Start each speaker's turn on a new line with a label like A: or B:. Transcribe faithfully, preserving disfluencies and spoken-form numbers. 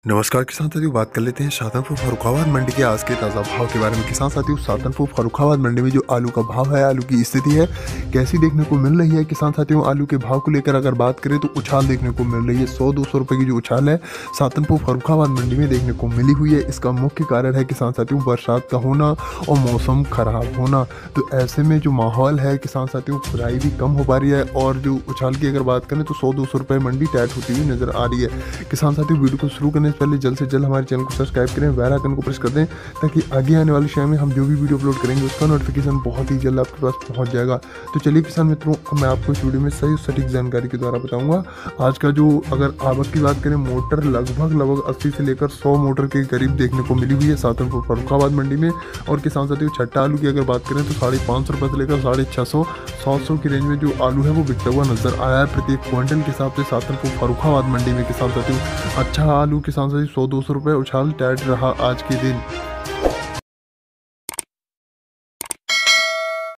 A: नमस्कार किसान साथियों, बात कर लेते हैं शाहजहांपुर फर्रुखाबाद मंडी के आज के ताज़ा भाव के बारे में। किसान साथियों, शाहजहांपुर फर्रुखाबाद मंडी में जो आलू का भाव है, आलू की स्थिति है, कैसी देखने को मिल रही है। किसान साथियों, आलू के भाव को लेकर अगर बात करें तो उछाल देखने को मिल रही है। सौ दो सौ रुपये की जो उछाल है शाहजहांपुर फर्रुखाबाद मंडी में देखने को मिली हुई है। इसका मुख्य कारण है किसान साथियों बरसात का होना और मौसम खराब होना। तो ऐसे में जो माहौल है किसान साथियों, खुदाई भी कम हो पा रही है और जो उछाल की अगर बात करें तो सौ दो सौ रुपये मंडी टाइट होती हुई नजर आ रही है। किसान साथियों, वीडियो को शुरू करने से पहले जल्द से जल्द हमारे चैनल को सब्सक्राइब करें, बेल आइकन को प्रेस कर दें ताकि आगे आने वाले समय में हम जो भी वीडियो अपलोड करेंगे उसका नोटिफिकेशन बहुत ही जल्द आपके पास पहुंच जाएगा। तो चलिए किसान मित्रों, मैं आपको इस वीडियो में सही सटीक जानकारी के द्वारा बताऊंगा। आज का जो अगर आवक की बात करें, मोटर लगभग लगभग अस्सी से लेकर सौ मोटर के करीब देखने को मिली हुई है शाहजहांपुर फर्रुखाबाद मंडी में। और किसान साथियों, छट्टा आलू की अगर बात करें तो साढ़े पाँच सौ रुपये से लेकर साढ़े छः सौ सात सौ की रेंज में जो आलू है वो बिकता हुआ नजर आया है प्रति एक क्विंटल के हिसाब से शाहजहांपुर फर्रुखाबाद मंडी में। किसान साथियों, अच्छा आलू किसान साथियों सौ दो सौ रुपये उछाल टाइट रहा आज के दिन।